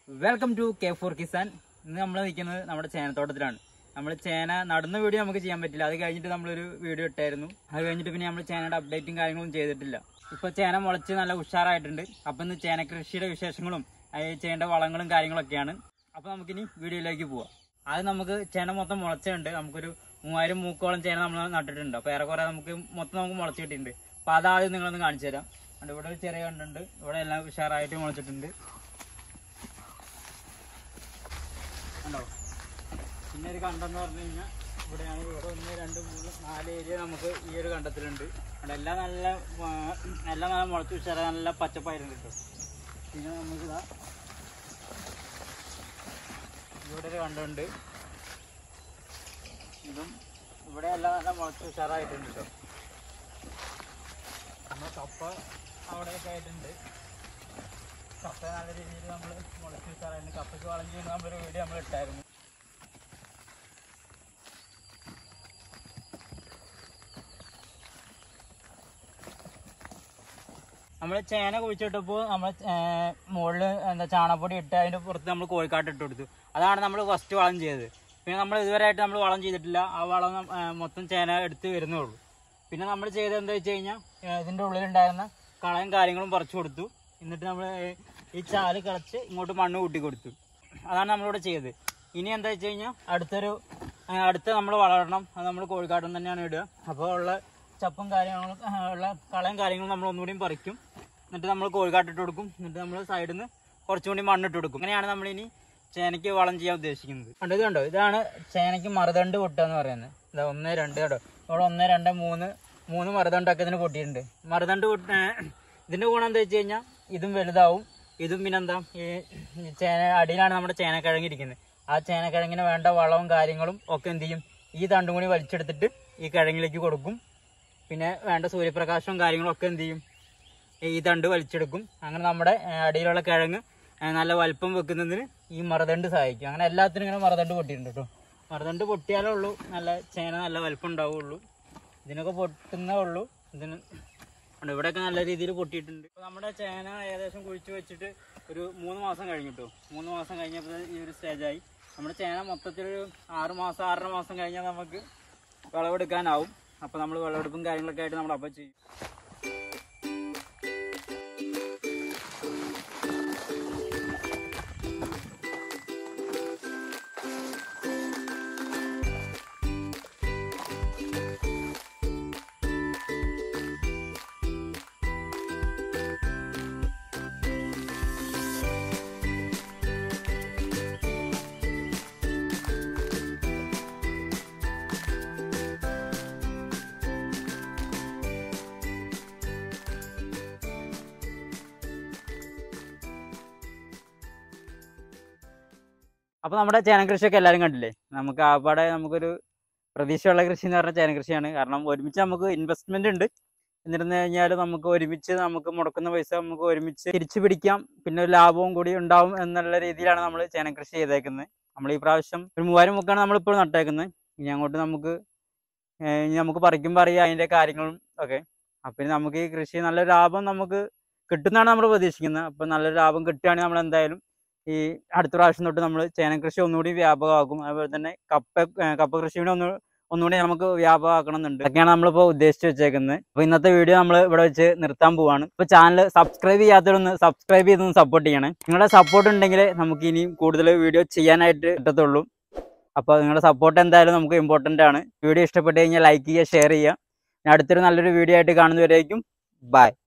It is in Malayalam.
Welcome to K4KISAN. ഇന്ന് നമ്മൾ നിൽക്കുന്നത് നമ്മുടെ ചേനത്തോട്ടത്തിലാണ്. നമ്മൾ ചേന നടുന്ന വീഡിയോ നമുക്ക് ചെയ്യാൻ പറ്റില്ല. അത് കഴിഞ്ഞിട്ട് നമ്മളൊരു വീഡിയോ ഇട്ടായിരുന്നു. അത് കഴിഞ്ഞിട്ട് പിന്നെ നമ്മൾ ചേനയുടെ അപ്ഡേറ്റും കാര്യങ്ങളും ചെയ്തിട്ടില്ല. ഇപ്പോൾ ചേന മുളച്ച് നല്ല ഉഷാറായിട്ടുണ്ട്. അപ്പം ഇന്ന് ചേന കൃഷിയുടെ വിശേഷങ്ങളും ചെയ്യേണ്ട വളങ്ങളും കാര്യങ്ങളൊക്കെയാണ്. അപ്പോൾ നമുക്കിനി വീഡിയോയിലേക്ക് പോവാം. അത് നമുക്ക് ചേന മൊത്തം മുളച്ചുണ്ട്. നമുക്കൊരു 3000 മൂക്കോളം ചേന നമ്മൾ നട്ടിട്ടുണ്ട്. അപ്പോൾ ഏറെക്കുറെ നമുക്ക് മുളച്ച് കിട്ടിയിട്ടുണ്ട്. അപ്പോൾ അതാദ്യം നിങ്ങളൊന്ന് കാണിച്ചു തരാം. ഇവിടെ ഒരു ചെറിയ കണ്ടുണ്ട്. ഇവിടെ എല്ലാം ഉഷാറായിട്ട് മുളച്ചിട്ടുണ്ട്. ഉണ്ടോ? പിന്നെ ഒരു കണ്ടെന്ന് പറഞ്ഞു കഴിഞ്ഞാൽ ഇവിടെയാണ്. ഇവിടെ 1, 2, 3, 4 ഏരിയ നമുക്ക് ഈ ഒരു കണ്ടത്തിലുണ്ട്. അവിടെ എല്ലാം നല്ല മുളച്ച് ഉഷാറായി നല്ല പച്ചപ്പായിരുന്നു കിട്ടും. പിന്നെ നമുക്കിതാ ഇവിടെ ഒരു കണ്ടുണ്ട്. ഇതും ഇവിടെ എല്ലാം നല്ല മുളച്ച് ഉഷാറായിട്ടുണ്ട് കേട്ടോ. നമ്മൾ കപ്പ അവിടെയൊക്കെ ആയിട്ടുണ്ട്. കപ്പ നല്ല രീതിയിൽ നമ്മൾ മുളച്ച് ഉഷാറായിട്ടുണ്ട്. കപ്പയ്ക്ക് വളം ചെയ്യുന്ന നമ്മളൊരു വീഡിയോ നമ്മൾ ഇട്ടായിരുന്നു. നമ്മൾ ചേന കുഴിച്ചിട്ടപ്പോൾ നമ്മൾ മുകളിൽ ചാണകപ്പൊടി ഇട്ട് അതിൻ്റെ പുറത്ത് നമ്മൾ കോഴിക്കാട്ട് ഇട്ട് കൊടുത്തു. അതാണ് നമ്മൾ ഫസ്റ്റ് വളം ചെയ്തത്. പിന്നെ നമ്മൾ ഇതുവരെയായിട്ട് നമ്മൾ വളം ചെയ്തിട്ടില്ല. ആ വളം മൊത്തം ചേന എടുത്ത് വരുന്നേ ഉള്ളൂ. പിന്നെ നമ്മൾ ചെയ്തത് എന്താ വെച്ച് കഴിഞ്ഞാൽ ഇതിൻ്റെ ഉള്ളിലുണ്ടായിരുന്ന കളയും കാര്യങ്ങളും പറിച്ചു കൊടുത്തു. എന്നിട്ട് നമ്മൾ ഈ ചാല് കളച്ച് ഇങ്ങോട്ട് മണ്ണ് കൂട്ടി കൊടുത്തു. അതാണ് നമ്മളിവിടെ ചെയ്തത്. ഇനി എന്താ വെച്ച് കഴിഞ്ഞാൽ അടുത്ത നമ്മൾ വളരണം. അത് നമ്മൾ കോഴിക്കാട്ടം തന്നെയാണ് ഇടുക. അപ്പോൾ ഉള്ള ചപ്പും കാര്യങ്ങളും ഉള്ള കളയും കാര്യങ്ങളും നമ്മൾ ഒന്നുകൂടിയും പറിക്കും. എന്നിട്ട് നമ്മൾ കോഴിക്കാട്ടിട്ട് കൊടുക്കും. എന്നിട്ട് നമ്മൾ സൈഡിൽ നിന്ന് കുറച്ചുകൂടി മണ്ണിട്ട് കൊടുക്കും. അങ്ങനെയാണ് നമ്മളിനി ചേനയ്ക്ക് വളം ചെയ്യാൻ ഉദ്ദേശിക്കുന്നത്. ഇത് കണ്ടോ, ഇതാണ് ചേനയ്ക്ക് മറുതണ്ട് പൊട്ടുക എന്ന് പറയുന്നത്. ഇതാ 1, 2 കേട്ടോ. ഇവിടെ 1, 2, 3 മറുതണ്ടൊക്കെ ഇതിന് പൊട്ടിയിട്ടുണ്ട്. മറുതണ്ട് ഇതിൻ്റെ ഗുണം എന്താ വെച്ച് കഴിഞ്ഞാൽ ഇതും വലുതാവും. ഇതും പിന്നെന്താ, ഈ ചേന അടിയിലാണ് നമ്മുടെ ചേനക്കിഴങ്ങിരിക്കുന്നത്. ആ ചേനക്കിഴങ്ങിന് വേണ്ട വളവും കാര്യങ്ങളും ഒക്കെ എന്ത് ചെയ്യും, ഈ തണ്ടും കൂടി വലിച്ചെടുത്തിട്ട് ഈ കിഴങ്ങിലേക്ക് കൊടുക്കും. പിന്നെ വേണ്ട സൂര്യപ്രകാശവും കാര്യങ്ങളും ഒക്കെ എന്ത് ചെയ്യും, ഈ തണ്ട് വലിച്ചെടുക്കും. അങ്ങനെ നമ്മുടെ അടിയിലുള്ള കിഴങ്ങ് നല്ല വലുപ്പം വെക്കുന്നതിന് ഈ മറുതണ്ട് സഹായിക്കും. അങ്ങനെ എല്ലാത്തിനും ഇങ്ങനെ മറുതണ്ട് പൊട്ടിയിട്ടുണ്ട് കേട്ടോ. മറുതണ്ട് പൊട്ടിയാലേ ഉള്ളൂ ചേന നല്ല വലുപ്പം ഉണ്ടാവുള്ളൂ. ഇതിനൊക്കെ പൊട്ടുന്നേ ഉള്ളൂ. ഇതിന് ഇവിടെയൊക്കെ നല്ല രീതിയിൽ പൊട്ടിയിട്ടുണ്ട്. ഇപ്പോൾ നമ്മുടെ ചേന ഏകദേശം കുഴിച്ച് വെച്ചിട്ട് ഒരു 3 മാസം കഴിഞ്ഞിട്ടോ. 3 മാസം കഴിഞ്ഞപ്പോൾ ഈ ഒരു സ്റ്റേജായി. നമ്മുടെ ചേന മൊത്തത്തിലൊരു 6 മാസം 6.5 മാസം കഴിഞ്ഞാൽ നമുക്ക് വിളവെടുക്കാനാവും. അപ്പോൾ നമ്മൾ വിളവെടുപ്പും കാര്യങ്ങളൊക്കെ ആയിട്ട് നമ്മൾ അപ്പം ചെയ്യും. അപ്പോൾ നമ്മുടെ ചേന കൃഷിയൊക്കെ എല്ലാവരും കണ്ടില്ലേ. നമുക്ക് ആപ്പാടെ നമുക്കൊരു പ്രതീക്ഷയുള്ള കൃഷി എന്ന് പറഞ്ഞാൽ ചേന കൃഷിയാണ്. കാരണം ഒരുമിച്ച് നമുക്ക് ഇൻവെസ്റ്റ്മെന്റ് ഉണ്ട്. എന്നിരുന്നു കഴിഞ്ഞാൽ നമുക്ക് ഒരുമിച്ച് നമുക്ക് മുടക്കുന്ന പൈസ നമുക്ക് ഒരുമിച്ച് തിരിച്ചു പിടിക്കാം. പിന്നെ ഒരു ലാഭവും കൂടി ഉണ്ടാവും എന്നുള്ള രീതിയിലാണ് നമ്മൾ ചേന കൃഷി ചെയ്തേക്കുന്നത്. നമ്മൾ ഈ പ്രാവശ്യം ഒരു 3000 മുക്കാണ് നമ്മളിപ്പോൾ നട്ടേക്കുന്നത്. ഇനി അങ്ങോട്ട് നമുക്ക് പറിക്കുമ്പോൾ അറിയാം അതിൻ്റെ കാര്യങ്ങളും ഒക്കെ. അപ്പം നമുക്ക് ഈ കൃഷി നല്ലൊരു ലാഭം നമുക്ക് കിട്ടുന്നതാണ് നമ്മൾ പ്രതീക്ഷിക്കുന്നത്. അപ്പം നല്ലൊരു ലാഭം കിട്ടുകയാണെങ്കിൽ നമ്മൾ എന്തായാലും ഈ അടുത്ത പ്രാവശ്യം തൊട്ട് നമ്മൾ ചേന കൃഷി ഒന്നുകൂടി വ്യാപകമാക്കും. അതുപോലെ തന്നെ കപ്പ കൃഷിയുടെ ഒന്നുകൂടി നമുക്ക് വ്യാപകമാക്കണം എന്നുണ്ട്. അതൊക്കെയാണ് നമ്മളിപ്പോൾ ഉദ്ദേശിച്ച് വെച്ചേക്കുന്നത്. അപ്പോൾ ഇന്നത്തെ വീഡിയോ നമ്മൾ ഇവിടെ വെച്ച് നിർത്താൻ പോവാണ്. ഇപ്പോൾ ചാനൽ സബ്സ്ക്രൈബ് ചെയ്യാത്തവരൊന്ന് സബ്സ്ക്രൈബ് ചെയ്തൊന്ന് സപ്പോർട്ട് ചെയ്യണേ. നിങ്ങളുടെ സപ്പോർട്ട് ഉണ്ടെങ്കിൽ നമുക്ക് ഇനിയും കൂടുതൽ വീഡിയോ ചെയ്യാനായിട്ട് കിട്ടത്തുള്ളൂ. അപ്പോൾ നിങ്ങളുടെ സപ്പോർട്ട് എന്തായാലും നമുക്ക് ഇമ്പോർട്ടൻ്റ് ആണ്. വീഡിയോ ഇഷ്ടപ്പെട്ട് കഴിഞ്ഞാൽ ലൈക്ക് ചെയ്യുക, ഷെയർ ചെയ്യുക. അടുത്തൊരു നല്ലൊരു വീഡിയോ ആയിട്ട് കാണുന്നവരേക്കും ബൈ.